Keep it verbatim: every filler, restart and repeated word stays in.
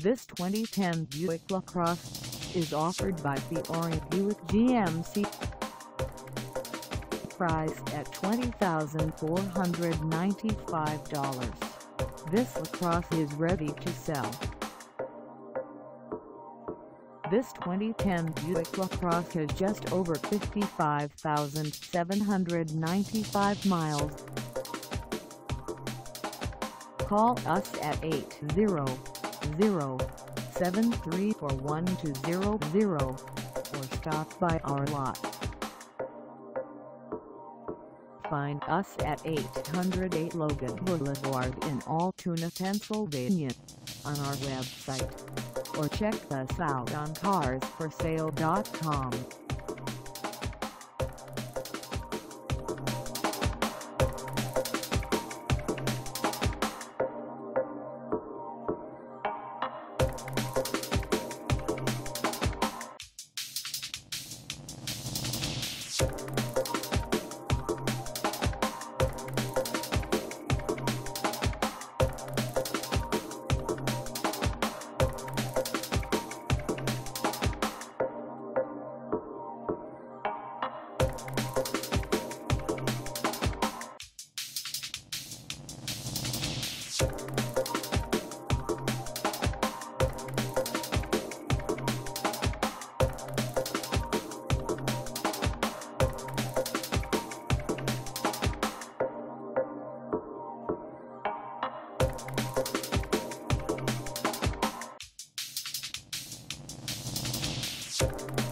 This twenty ten Buick LaCrosse is offered by Fiore Buick G M C. Priced at twenty thousand four hundred ninety-five dollars, this LaCrosse is ready to sell. This twenty ten Buick LaCrosse has just over fifty-five thousand seven hundred ninety-five miles. Call us at eight zero zero, seven three four, one two zero zero or stop by our lot. Find us at eight oh eight Logan Blvd in Altoona, Pennsylvania on our website, or check us out on cars for sale dot com. You